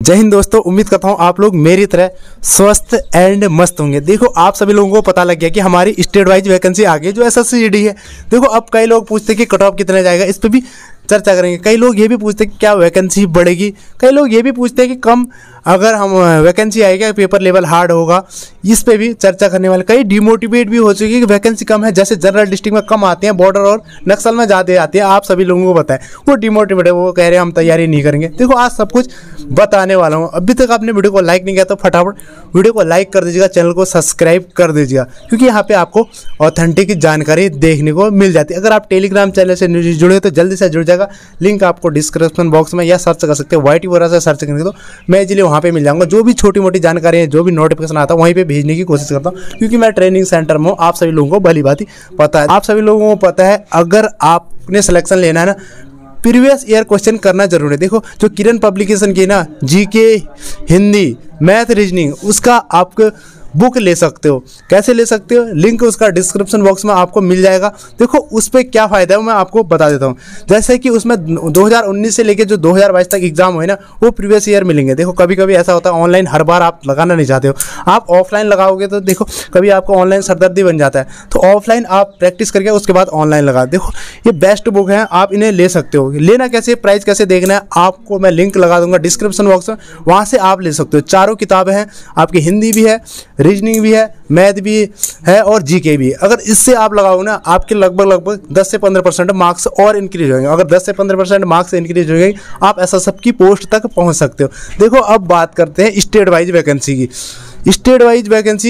जय हिंद दोस्तों, उम्मीद करता हूँ आप लोग मेरी तरह स्वस्थ एंड मस्त होंगे। देखो आप सभी लोगों को पता लग गया कि हमारी स्टेट वाइज वैकेंसी आ गई जो एसएससीजीडी है। देखो अब कई लोग पूछते हैं कि कट ऑफ कितना जाएगा, इस पर भी चर्चा करेंगे। कई लोग ये भी पूछते हैं कि क्या वैकेंसी बढ़ेगी, कई लोग ये भी पूछते हैं कि कम अगर हम वैकेंसी आएगा पेपर लेवल हार्ड होगा, इस पे भी चर्चा करने वाले। कई डिमोटिवेट भी हो चुकी है कि वैकेंसी कम है, जैसे जनरल डिस्ट्रिक्ट में कम आते हैं, बॉर्डर और नक्सल में ज़्यादा आती है। आप सभी लोगों को बताएं वो डिमोटिवेट है, वो कह रहे हैं हम तैयारी नहीं करेंगे। देखो आज सब कुछ बताने वाला हूँ। अभी तक आपने वीडियो को लाइक नहीं किया तो फटाफट वीडियो को लाइक कर दीजिएगा, चैनल को सब्सक्राइब कर दीजिएगा, क्योंकि यहाँ पे आपको ऑथेंटिक जानकारी देखने को मिल जाती है। अगर आप टेलीग्राम चैनल से जुड़े हो तो जल्दी से जुड़ जाएगा, लिंक आपको डिस्क्रिप्शन बॉक्स में या सर्च कर सकते हो, वाईटी वगैरह से सर्च करेंगे तो मैं इजीली वहाँ पे मिल जाऊँगा। जो भी छोटी मोटी जानकारी है, जो भी नोटिफिकेशन आता है वहीं पे भेजने की कोशिश करता हूँ, क्योंकि मैं ट्रेनिंग सेंटर में हूँ। आप सभी लोगों को भली बात पता है, आप सभी लोगों को पता है अगर आपने सिलेक्शन लेना है ना, प्रीवियस ईयर क्वेश्चन करना जरूरी है। देखो जो किरण पब्लिकेशन की ना जीके, हिंदी, मैथ, रीजनिंग, उसका आपको बुक ले सकते हो। कैसे ले सकते हो, लिंक उसका डिस्क्रिप्शन बॉक्स में आपको मिल जाएगा। देखो उस पर क्या फ़ायदा है मैं आपको बता देता हूँ। जैसे कि उसमें 2019 से लेकर जो 2022 तक एग्जाम हुए ना, वो प्रीवियस ईयर मिलेंगे। देखो कभी कभी ऐसा होता है ऑनलाइन हर बार आप लगाना नहीं चाहते हो, आप ऑफलाइन लगाओगे तो देखो कभी आपको ऑनलाइन सरदर्दी बन जाता है, तो ऑफलाइन आप प्रैक्टिस करके उसके बाद ऑनलाइन लगा। देखो ये बेस्ट बुक है, आप इन्हें ले सकते हो। लेना कैसे, प्राइस कैसे देखना है, आपको मैं लिंक लगा दूंगा डिस्क्रिप्शन बॉक्स में, वहाँ से आप ले सकते हो। चारों किताबें हैं आपकी, हिंदी भी है, रीजनिंग भी है, मैथ भी है और जीके भी है। अगर इससे आप लगाओगे ना, आपके लगभग 10 से 15% मार्क्स और इंक्रीज होंगे। अगर 10 से 15% मार्क्स इंक्रीज हो गए, आप एसएसएफ की पोस्ट तक पहुंच सकते हो। देखो अब बात करते हैं स्टेट वाइज वैकेंसी की। स्टेट वाइज वैकेंसी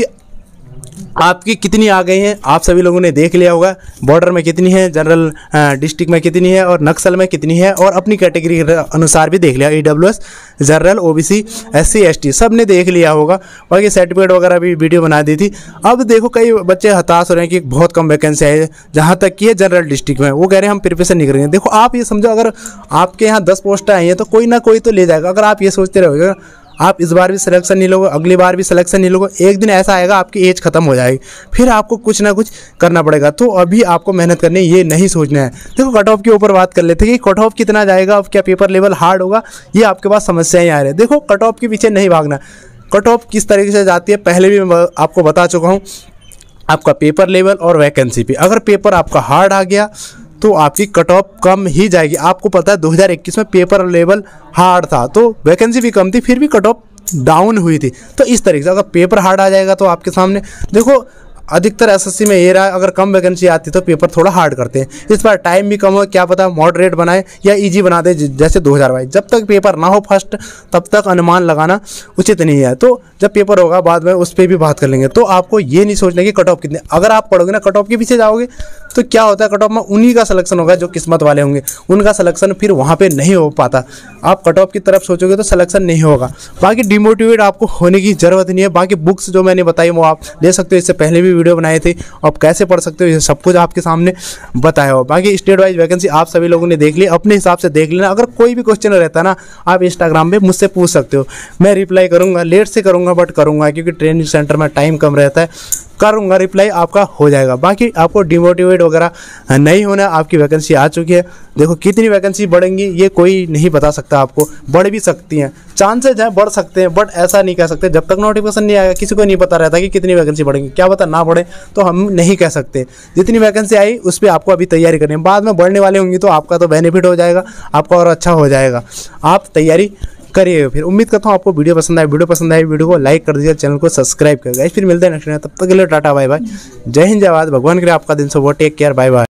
आपकी कितनी आ गई हैं आप सभी लोगों ने देख लिया होगा। बॉर्डर में कितनी है, जनरल डिस्ट्रिक्ट में कितनी है और नक्सल में कितनी है, और अपनी कैटेगरी के अनुसार भी देख लिया। EWS, general, OBC, SC, ST सब ने देख लिया होगा। बाकी सर्टिफिकेट वगैरह भी वीडियो बना दी थी। अब देखो कई बच्चे हताश हो रहे हैं कि बहुत कम वैकेंसी है, जहाँ तक कि है जनरल डिस्ट्रिक्ट में, वो कह रहे हैं हम प्रिपरेशन नहीं करेंगे। देखो आप ये समझो, अगर आपके यहाँ 10 पोस्टें आई हैं तो कोई ना कोई तो ले जाएगा। अगर आप ये सोचते रहोगे आप इस बार भी सिलेक्शन नहीं लोगे, अगली बार भी सिलेक्शन नहीं लोगे, एक दिन ऐसा आएगा आपकी एज खत्म हो जाएगी, फिर आपको कुछ ना कुछ करना पड़ेगा। तो अभी आपको मेहनत करनी है, ये नहीं सोचना है। देखो कट ऑफ के ऊपर बात कर लेते हैं कि कट ऑफ कितना जाएगा, अब क्या पेपर लेवल हार्ड होगा, ये आपके पास समस्याएं आ रही है। देखो कट ऑफ के पीछे नहीं भागना। कट ऑफ किस तरीके से जाती है पहले भी मैं आपको बता चुका हूँ, आपका पेपर लेवल और वैकेंसी पे। अगर पेपर आपका हार्ड आ गया तो आपकी कट ऑफ कम ही जाएगी। आपको पता है 2021 में पेपर लेवल हार्ड था तो वैकेंसी भी कम थी, फिर भी कट ऑफ डाउन हुई थी। तो इस तरीके से अगर पेपर हार्ड आ जाएगा तो आपके सामने देखो अधिकतर एसएससी में ये रहा, अगर कम वैकेंसी आती तो पेपर थोड़ा हार्ड करते हैं। इस बार टाइम भी कम हो, क्या पता मॉडरेट बनाए या इजी बना दे जैसे 2022। जब तक पेपर ना हो फर्स्ट तब तक अनुमान लगाना उचित नहीं है। तो जब पेपर होगा बाद में उस पर भी बात कर लेंगे। तो आपको ये नहीं सोचना कि कट ऑफ कितने, अगर आप पढ़ोगे ना कट ऑफ के पीछे जाओगे तो क्या होता है, कट ऑफ में उन्हीं का सिलेक्शन होगा जो किस्मत वाले होंगे, उनका सिलेक्शन फिर वहाँ पे नहीं हो पाता। आप कट ऑफ की तरफ सोचोगे तो सिलेक्शन नहीं होगा। बाकी डिमोटिवेट आपको होने की ज़रूरत नहीं है। बाकी बुक्स जो मैंने बताई वो आप ले सकते हो, इससे पहले भी वीडियो बनाए थे, आप कैसे पढ़ सकते हो ये सब कुछ आपके सामने बताया हो। बाकी स्टेट वाइज वैकेंसी आप सभी लोगों ने देख ली, अपने हिसाब से देख लेना। अगर कोई भी क्वेश्चन रहता है ना, आप इंस्टाग्राम पे मुझसे पूछ सकते हो, मैं रिप्लाई करूँगा। लेट से करूँगा बट करूँगा, क्योंकि ट्रेनिंग सेंटर में टाइम कम रहता है, करूँगा, रिप्लाई आपका हो जाएगा। बाकी आपको डिमोटिवेट वगैरह नहीं होना, आपकी वैकेंसी आ चुकी है। देखो कितनी वैकेंसी बढ़ेंगी ये कोई नहीं बता सकता, आपको बढ़ भी सकती हैं, चांसेज हैं बढ़ सकते हैं, बट ऐसा नहीं कह सकते। जब तक नोटिफिकेशन नहीं आएगा किसी को नहीं पता रहता कि कितनी वैकेंसी बढ़ेंगी, क्या पता ना बढ़े, तो हम नहीं कह सकते। जितनी वैकेंसी आई उस पर आपको अभी तैयारी करनी है, बाद में बढ़ने वाली होंगी तो आपका तो बेनिफिट हो जाएगा, आपका और अच्छा हो जाएगा। आप तैयारी करिए। फिर उम्मीद करता हूँ आपको वीडियो पसंद आए, वीडियो को लाइक कर दीजिए, चैनल को सब्सक्राइब कर दीजिए। फिर मिलते हैं नेक्स्ट, तब तक के लिए टाटा बाय बाय, जय हिंद, जय भारत, भगवान करे आपका दिन शुभ हो, टेक केयर, बाय बाय।